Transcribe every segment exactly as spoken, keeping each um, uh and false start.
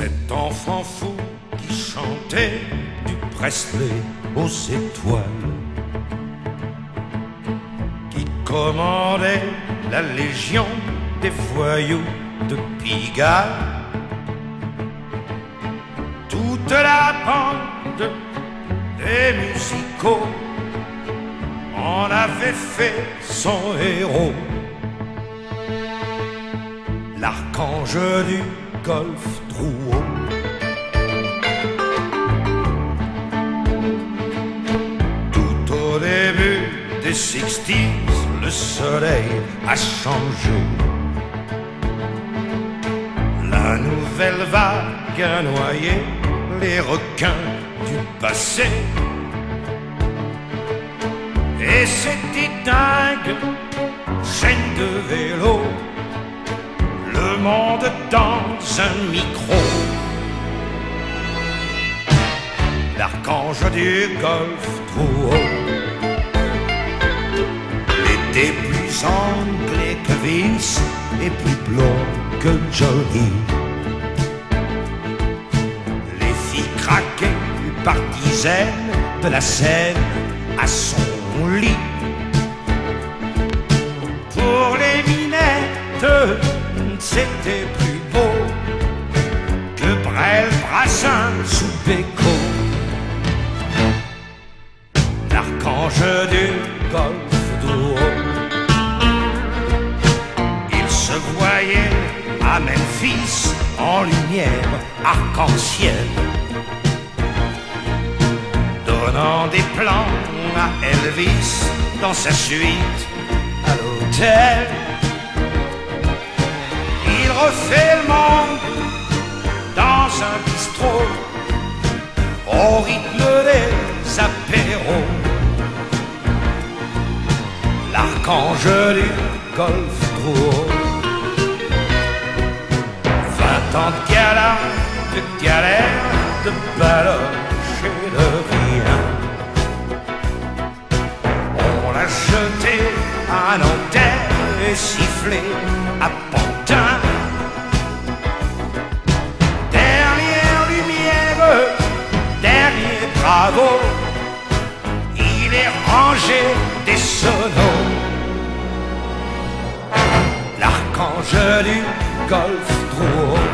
Cet enfant fou qui chantait du Presley aux étoiles, qui commandait la légion des voyous de Pigalle, toute la bande des musicaux en avait fait son héros. L'archange du golf Drouot. Tout au début des sixties, le soleil a changé. La nouvelle vague a noyé les requins du passé. Et c'était dingue, chaîne de vélo, le monde dans un micro. L'archange du golf Drouot était plus anglais que Vince et plus blond que Johnny. Les filles craquaient par dizaines de la scène à son lit. Pour les minettes, c'était plus beau que Brel, Brassin sous Béco. L'archange du golf Drouot, il se voyait à Memphis en lumière arc-en-ciel, donnant des plans à Elvis dans sa suite à l'hôtel. Il refait le monde dans un bistrot au rythme des apéros. L'archange du golf Drouot, vingt ans de gala, de galère, de baloche et de rien. On l'a jeté à Nanterre et sifflé à Pantin. Dernière lumière, dernier bravo, il est rangé des sonos. L'archange du golf Drouot,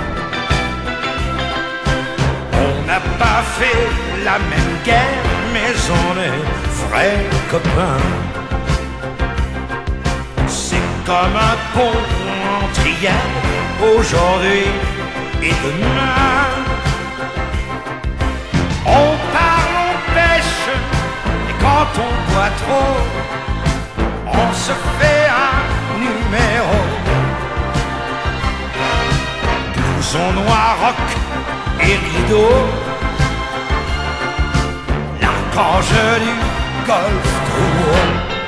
on n'a pas fait la même guerre, mais on est vrais copains. C'est comme un pont entre hier, aujourd'hui et demain. On parle, on pêche, et quand on boit trop, on se fait un numéro. Blouson noir, rock et rideau, l'archange du golf Drouot.